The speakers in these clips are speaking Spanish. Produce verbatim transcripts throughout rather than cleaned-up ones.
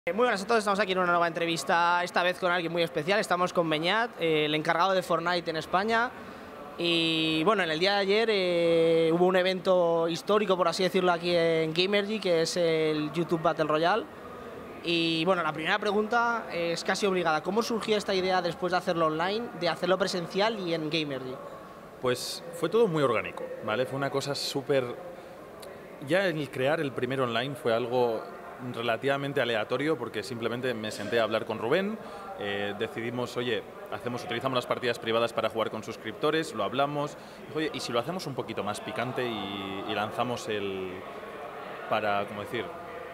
Muy buenas a todos, estamos aquí en una nueva entrevista, esta vez con alguien muy especial. Estamos con Beñat, eh, el encargado de Fortnite en España. Y bueno, en el día de ayer eh, hubo un evento histórico, por así decirlo, aquí en Gamergy, que es el YouTube Battle Royale. Y bueno, la primera pregunta es casi obligada. ¿Cómo surgió esta idea después de hacerlo online, de hacerlo presencial y en Gamergy? Pues fue todo muy orgánico, ¿vale? Fue una cosa súper... Ya el crear el primer online fue algo relativamente aleatorio porque simplemente me senté a hablar con Rubén, eh, decidimos, oye, hacemos, utilizamos las partidas privadas para jugar con suscriptores, lo hablamos, dijo, oye, y si lo hacemos un poquito más picante y, y lanzamos el... para, ¿cómo decir?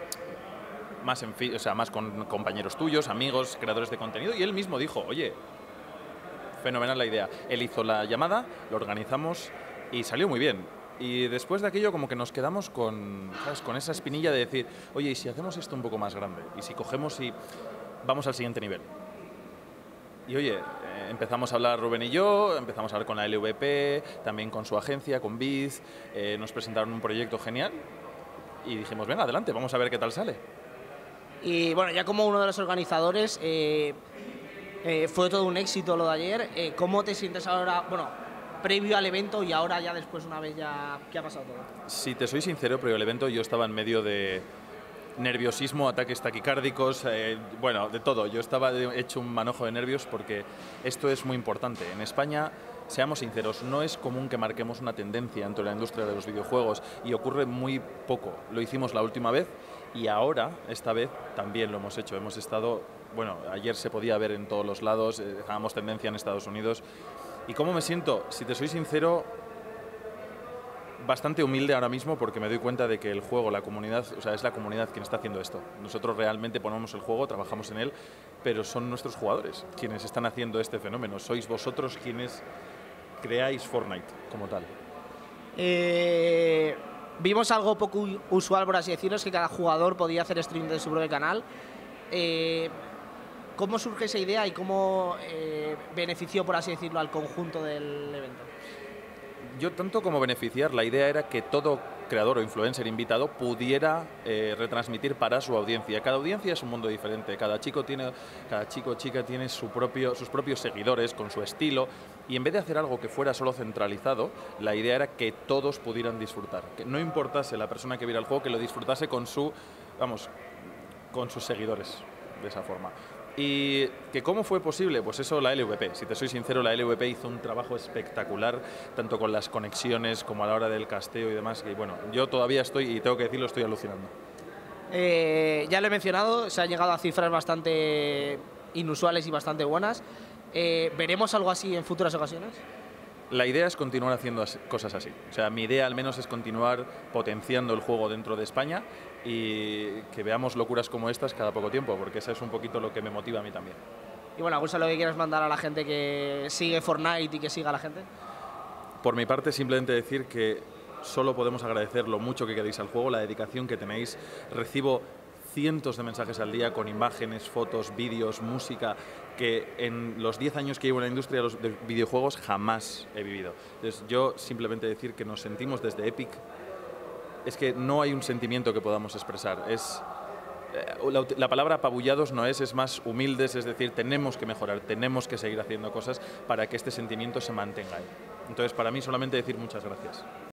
Más, en fin, o sea, más con compañeros tuyos, amigos, creadores de contenido, y él mismo dijo, oye, fenomenal la idea. Él hizo la llamada, lo organizamos y salió muy bien. Y después de aquello como que nos quedamos con, ¿sabes?, con esa espinilla de decir, oye, ¿y si hacemos esto un poco más grande? ¿Y si cogemos y vamos al siguiente nivel? Y oye, eh, empezamos a hablar Rubén y yo, empezamos a hablar con la L V P, también con su agencia, con Biz, eh, nos presentaron un proyecto genial y dijimos, venga, adelante, vamos a ver qué tal sale. Y bueno, ya como uno de los organizadores, eh, eh, fue todo un éxito lo de ayer. Eh, ¿Cómo te sientes ahora, bueno, previo al evento y ahora ya después, una vez ya que ha pasado todo? Si te soy sincero, previo al evento yo estaba en medio de nerviosismo, ataques taquicárdicos, eh, bueno, de todo. Yo estaba hecho un manojo de nervios porque esto es muy importante. En España, seamos sinceros, no es común que marquemos una tendencia entre la industria de los videojuegos y ocurre muy poco. Lo hicimos la última vez y ahora, esta vez, también lo hemos hecho. Hemos estado, bueno, ayer se podía ver en todos los lados, eh, dejábamos tendencia en Estados Unidos. ¿Y cómo me siento? Si te soy sincero, bastante humilde ahora mismo porque me doy cuenta de que el juego, la comunidad, o sea, es la comunidad quien está haciendo esto. Nosotros realmente ponemos el juego, trabajamos en él, pero son nuestros jugadores quienes están haciendo este fenómeno. Sois vosotros quienes creáis Fortnite como tal. Eh, vimos algo poco usual, por así decirlo, es que cada jugador podía hacer stream de su propio canal. Eh, ¿Cómo surge esa idea y cómo eh, benefició, por así decirlo, al conjunto del evento? Yo tanto como beneficiar, la idea era que todo creador o influencer invitado pudiera eh, retransmitir para su audiencia. Cada audiencia es un mundo diferente, cada chico tiene, cada chico o chica tiene su propio, sus propios seguidores con su estilo, y en vez de hacer algo que fuera solo centralizado, la idea era que todos pudieran disfrutar, que no importase la persona que viera el juego, que lo disfrutase con su, vamos, con sus seguidores, de esa forma. ¿Y que cómo fue posible? Pues eso, la L V P. Si te soy sincero, la L V P hizo un trabajo espectacular, tanto con las conexiones como a la hora del casteo y demás, que bueno, yo todavía estoy, y tengo que decirlo, estoy alucinando. Eh, ya lo he mencionado, se han llegado a cifras bastante inusuales y bastante buenas. Eh, ¿Veremos algo así en futuras ocasiones? La idea es continuar haciendo cosas así. O sea, mi idea al menos es continuar potenciando el juego dentro de España y que veamos locuras como estas cada poco tiempo, porque eso es un poquito lo que me motiva a mí también. Y bueno, ¿algo que quieras mandar a la gente que sigue Fortnite y que siga a la gente? Por mi parte, simplemente decir que solo podemos agradecer lo mucho que queréis al juego, la dedicación que tenéis. Recibo cientos de mensajes al día con imágenes, fotos, vídeos, música, que en los diez años que llevo en la industria de los videojuegos jamás he vivido. Entonces, yo simplemente decir que nos sentimos desde Epic, es que no hay un sentimiento que podamos expresar. Es, la, la palabra apabullados no es, es más humildes, es decir, tenemos que mejorar, tenemos que seguir haciendo cosas para que este sentimiento se mantenga ahí. Entonces, para mí solamente decir muchas gracias.